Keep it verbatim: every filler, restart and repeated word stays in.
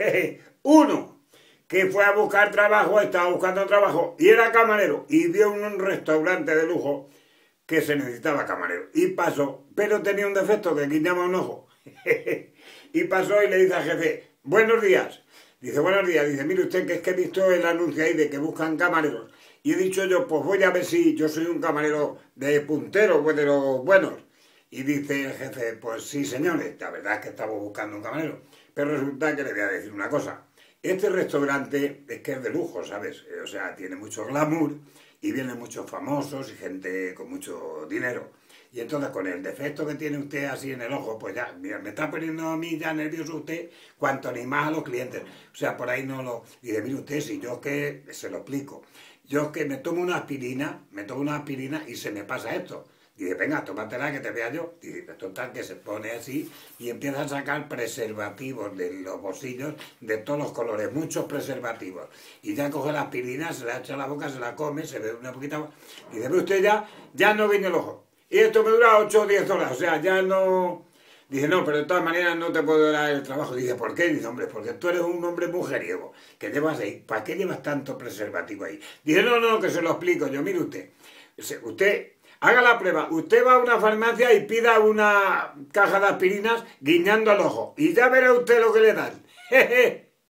Uno que fue a buscar trabajo, estaba buscando trabajo y era camarero y vio en un restaurante de lujo que se necesitaba camarero y pasó, pero tenía un defecto que guiñaba un ojo. Y pasó y le dice al jefe: buenos días. Dice: buenos días. Dice: mire usted, que es que he visto el anuncio ahí de que buscan camareros y he dicho yo, pues voy a ver si yo soy un camarero de puntero, pues de los buenos. Y dice el jefe: pues sí, señores, la verdad es que estamos buscando un camarero, pero resulta que le voy a decir una cosa. Este restaurante es que es de lujo, ¿sabes? O sea, tiene mucho glamour y vienen muchos famosos y gente con mucho dinero. Y entonces, con el defecto que tiene usted así en el ojo, pues ya, mira, me está poniendo a mí ya nervioso usted, cuanto ni más a los clientes. O sea, por ahí no lo... Y dice: mire usted, si yo es que, se lo explico, yo es que me tomo una aspirina, me tomo una aspirina y se me pasa esto. Dice: venga, tómatela que te vea yo. Dice: total, que se pone así y empieza a sacar preservativos de los bolsillos de todos los colores, muchos preservativos. Y ya coge la aspirina, se la echa a la boca, se la come, se ve una poquita... Y dice: ve usted, ya, ya no viene el ojo. Y esto me dura ocho o diez horas, o sea, ya no... Dice: no, pero de todas maneras no te puedo dar el trabajo. Dice: ¿por qué? Dice: hombre, porque tú eres un hombre mujeriego, que llevas ahí, ¿para qué llevas tanto preservativo ahí? Dice: no, no, que se lo explico yo. Mire usted, usted... haga la prueba, usted va a una farmacia y pida una caja de aspirinas guiñando el ojo y ya verá usted lo que le dan.